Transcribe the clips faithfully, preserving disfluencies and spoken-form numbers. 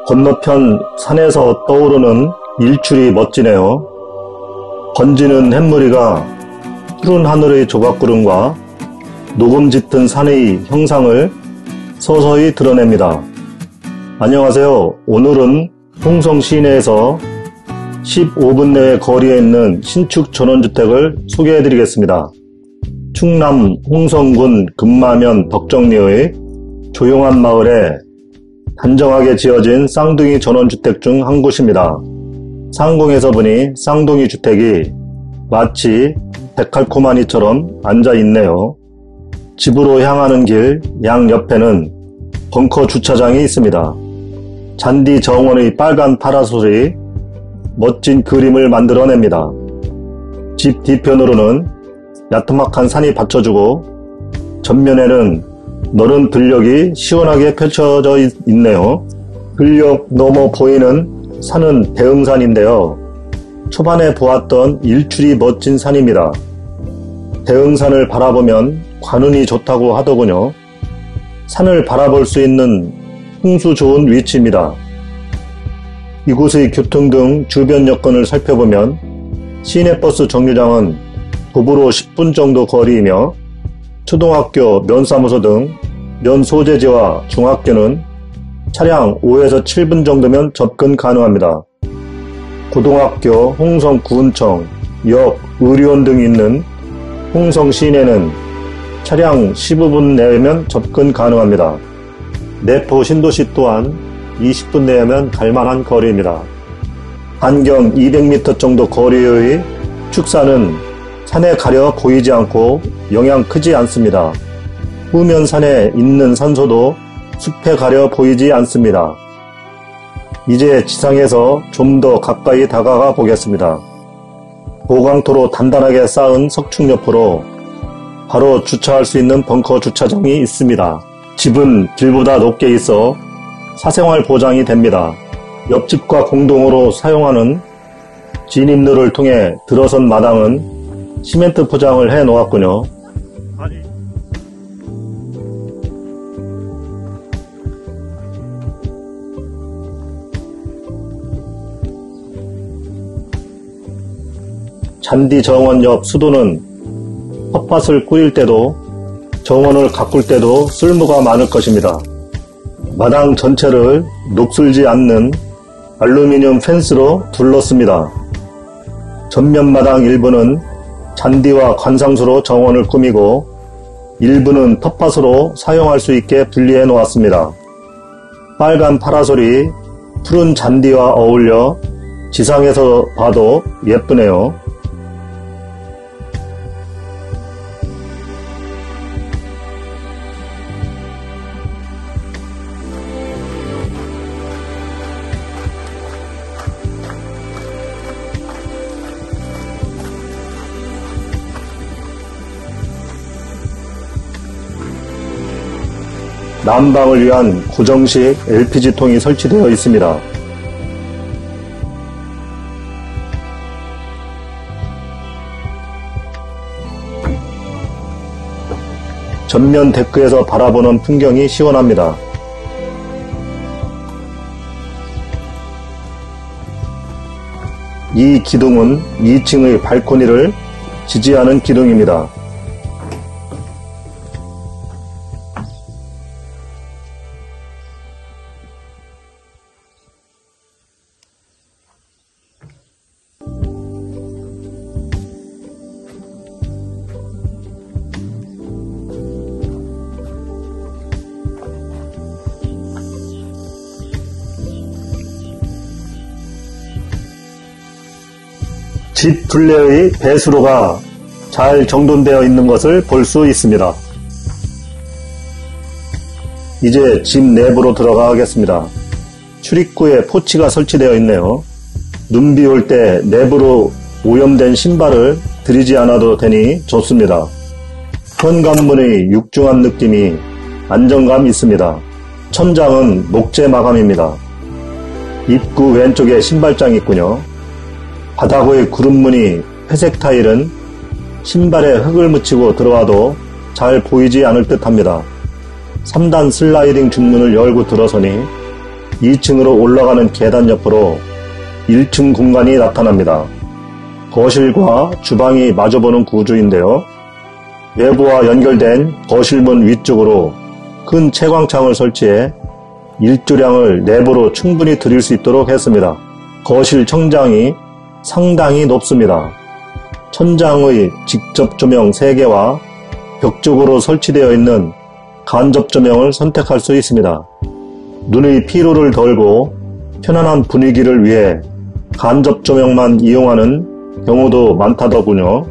건너편 산에서 떠오르는 일출이 멋지네요. 번지는 햇무리가 푸른 하늘의 조각구름과 녹음 짙은 산의 형상을 서서히 드러냅니다. 안녕하세요. 오늘은 홍성 시내에서 십오 분 내의 거리에 있는 신축 전원주택을 소개해드리겠습니다. 충남 홍성군 금마면 덕정리의 조용한 마을에 단정하게 지어진 쌍둥이 전원주택 중 한 곳입니다. 상공에서 보니 쌍둥이 주택이 마치 데칼코마니처럼 앉아있네요. 집으로 향하는 길 양옆에는 벙커 주차장이 있습니다. 잔디 정원의 빨간 파라솔이 멋진 그림을 만들어냅니다. 집 뒤편으로는 야트막한 산이 받쳐주고 전면에는 너른 들녘이 시원하게 펼쳐져 있네요. 들녘 넘어 보이는 산은 대흥산인데요. 초반에 보았던 일출이 멋진 산입니다. 대흥산을 바라보면 관운이 좋다고 하더군요. 산을 바라볼 수 있는 풍수 좋은 위치입니다. 이곳의 교통 등 주변 여건을 살펴보면 시내버스 정류장은 도보로 십 분 정도 거리이며 초등학교, 면사무소 등 면소재지와 중학교는 차량 오에서 칠 분 정도면 접근 가능합니다. 고등학교, 홍성구청, 역, 의료원 등이 있는 홍성 시내는 차량 십오 분 내면 접근 가능합니다. 내포 신도시 또한 이십 분 내면 갈만한 거리입니다. 반경 이백 미터 정도 거리의 축사는 산에 가려 보이지 않고 영향 크지 않습니다. 후면산에 있는 산소도 숲에 가려 보이지 않습니다. 이제 지상에서 좀 더 가까이 다가가 보겠습니다. 보강토로 단단하게 쌓은 석축 옆으로 바로 주차할 수 있는 벙커 주차장이 있습니다. 집은 길보다 높게 있어 사생활 보장이 됩니다. 옆집과 공동으로 사용하는 진입로를 통해 들어선 마당은 시멘트 포장을 해 놓았군요. 잔디 정원 옆 수도는 텃밭을 꾸릴 때도 정원을 가꿀 때도 쓸모가 많을 것입니다. 마당 전체를 녹슬지 않는 알루미늄 펜스로 둘렀습니다. 전면 마당 일부는 잔디와 관상수로 정원을 꾸미고 일부는 텃밭으로 사용할 수 있게 분리해 놓았습니다. 빨간 파라솔이 푸른 잔디와 어울려 지상에서 봐도 예쁘네요. 난방을 위한 고정식 엘피지통이 설치되어 있습니다. 전면 데크에서 바라보는 풍경이 시원합니다. 이 기둥은 이 층의 발코니를 지지하는 기둥입니다. 집 둘레의 배수로가 잘 정돈되어 있는 것을 볼 수 있습니다. 이제 집 내부로 들어가겠습니다. 출입구에 포치가 설치되어 있네요. 눈비 올 때 내부로 오염된 신발을 들이지 않아도 되니 좋습니다. 현관문의 육중한 느낌이 안정감 있습니다. 천장은 목재 마감입니다. 입구 왼쪽에 신발장이 있군요. 바닥의 구름무늬 회색 타일은 신발에 흙을 묻히고 들어와도 잘 보이지 않을 듯 합니다. 삼 단 슬라이딩 중문을 열고 들어서니 이 층으로 올라가는 계단 옆으로 일 층 공간이 나타납니다. 거실과 주방이 마주보는 구조인데요. 외부와 연결된 거실문 위쪽으로 큰 채광창을 설치해 일조량을 내부로 충분히 들일 수 있도록 했습니다. 거실 천장이 상당히 높습니다. 천장의 직접 조명 세 개와 벽 쪽으로 설치되어 있는 간접 조명을 선택할 수 있습니다. 눈의 피로를 덜고 편안한 분위기를 위해 간접 조명만 이용하는 경우도 많다더군요.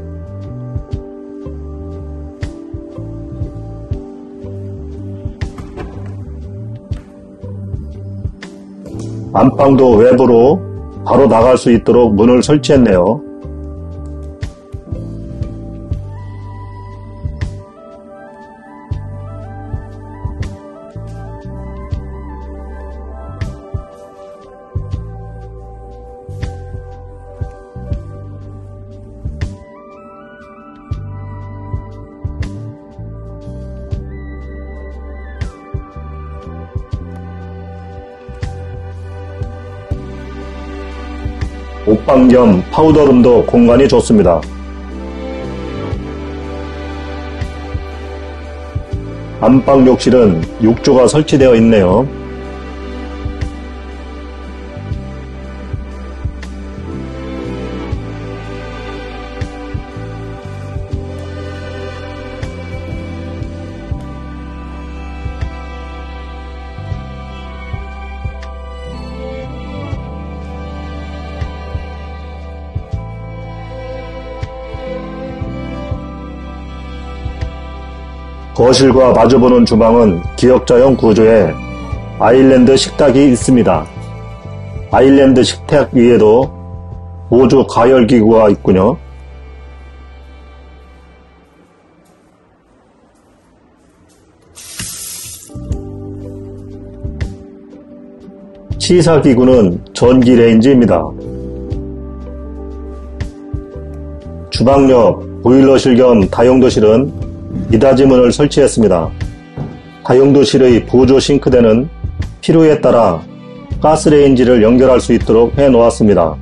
안방도 외부로 바로 나갈 수 있도록 문을 설치했네요. 옷방 겸 파우더룸도 공간이 좋습니다. 안방 욕실은 욕조가 설치되어 있네요. 거실과 마주보는 주방은 기역자형 구조에 아일랜드 식탁이 있습니다. 아일랜드 식탁 위에도 보조 가열기구가 있군요. 시사기구는 전기 레인지입니다. 주방 옆 보일러실 겸 다용도실은 미닫이문을 설치했습니다. 다용도실의 보조 싱크대는 필요에 따라 가스레인지를 연결할 수 있도록 해 놓았습니다.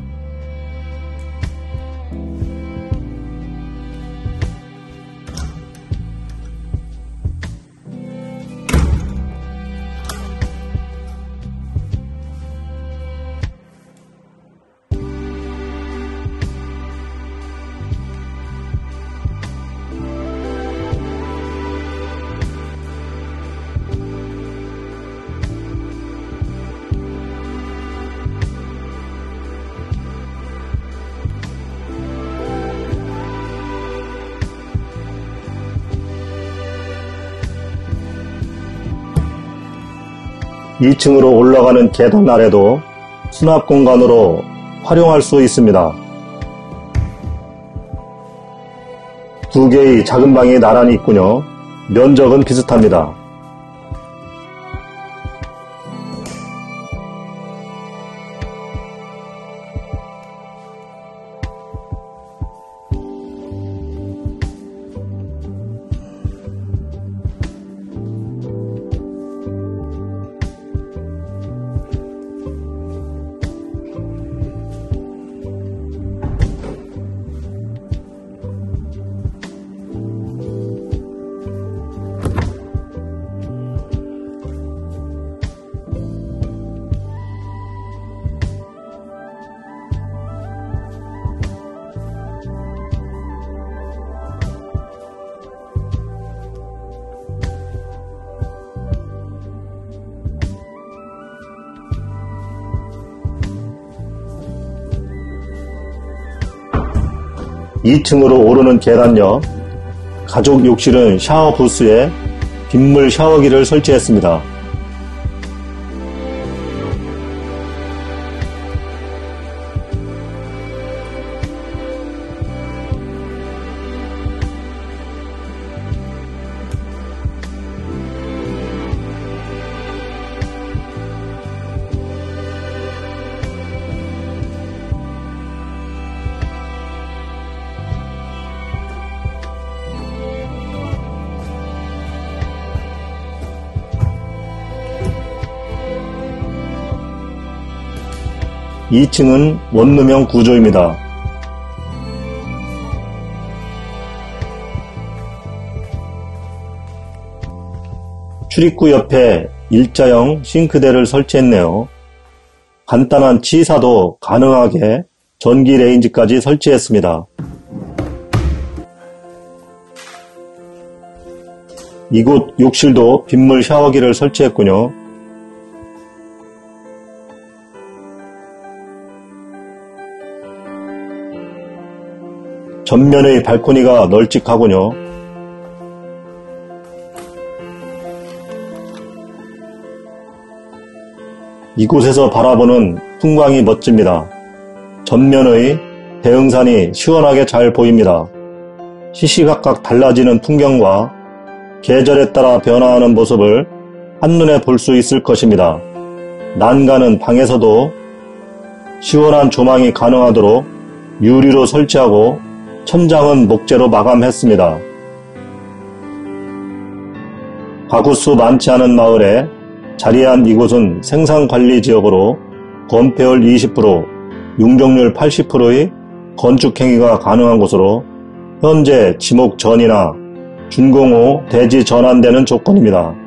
이 층으로 올라가는 계단 아래도 수납 공간으로 활용할 수 있습니다. 두 개의 작은 방이 나란히 있군요. 면적은 비슷합니다. 이 층으로 오르는 계단 옆 가족 욕실은 샤워 부스에 빗물 샤워기를 설치했습니다. 이 층은 원룸형 구조입니다. 출입구 옆에 일자형 싱크대를 설치했네요. 간단한 치사도 가능하게 전기 레인지까지 설치했습니다. 이곳 욕실도 빗물 샤워기를 설치했군요. 전면의 발코니가 널찍하군요. 이곳에서 바라보는 풍광이 멋집니다. 전면의 대흥산이 시원하게 잘 보입니다. 시시각각 달라지는 풍경과 계절에 따라 변화하는 모습을 한눈에 볼 수 있을 것입니다. 난간은 방에서도 시원한 조망이 가능하도록 유리로 설치하고 천장은 목재로 마감했습니다. 가구수 많지 않은 마을에 자리한 이곳은 생산관리지역으로 건폐율 이십 퍼센트, 융정률 팔십 퍼센트의 건축행위가 가능한 곳으로 현재 지목 전이나 준공 후 대지 전환되는 조건입니다.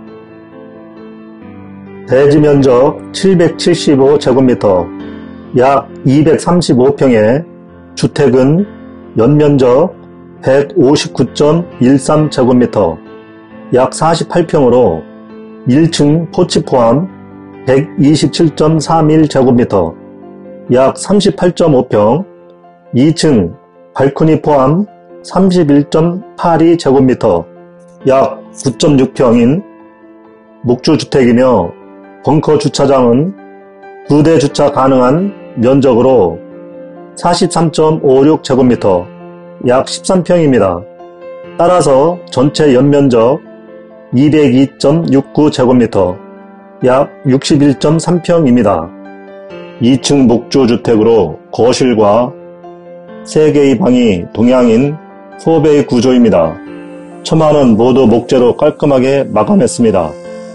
대지 면적 칠백칠십오 제곱미터, 약 이백삼십오 평에 주택은 연면적 백오십구 점 일삼 제곱미터, 약 사십팔 평으로 일 층 포치 포함 백이십칠 점 삼일 제곱미터, 약 삼십팔 점 오 평, 이 층 발코니 포함 삼십일 점 팔이 제곱미터, 약 구 점 육 평인 묵주주택이며 벙커 주차장은 두 대 주차 가능한 면적으로 사십삼 점 오육 제곱미터, 약 십삼 평입니다. 따라서 전체 연면적 이백이 점 육구 제곱미터, 약 육십일 점 삼 평입니다. 이 층 묵주주택으로 거실과 세 개의 방이 동양인 소배의 구조입니다. 처마는 모두 목재로 깔끔하게 마감했습니다.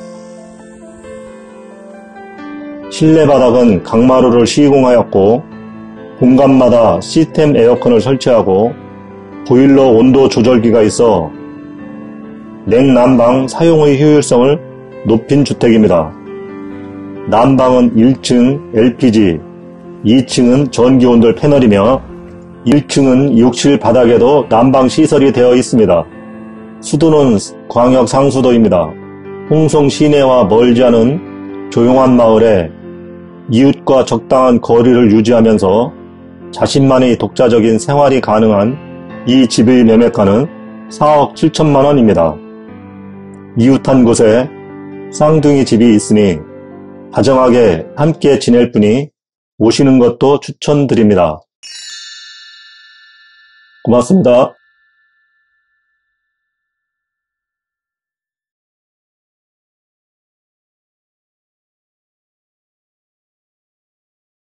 실내 바닥은 강마루를 시공하였고 공간마다 시스템 에어컨을 설치하고 보일러 온도 조절기가 있어 냉난방 사용의 효율성을 높인 주택입니다. 난방은 일 층 엘피지, 이 층은 전기온돌 패널이며 일 층은 욕실 바닥에도 난방 시설이 되어 있습니다. 수도는 광역 상수도입니다. 홍성 시내와 멀지 않은 조용한 마을에 이웃과 적당한 거리를 유지하면서 자신만의 독자적인 생활이 가능한 이 집의 매매가는 사억 칠천만 원입니다. 이웃한 곳에 쌍둥이 집이 있으니 다정하게 함께 지낼 분이 오시는 것도 추천드립니다. 고맙습니다.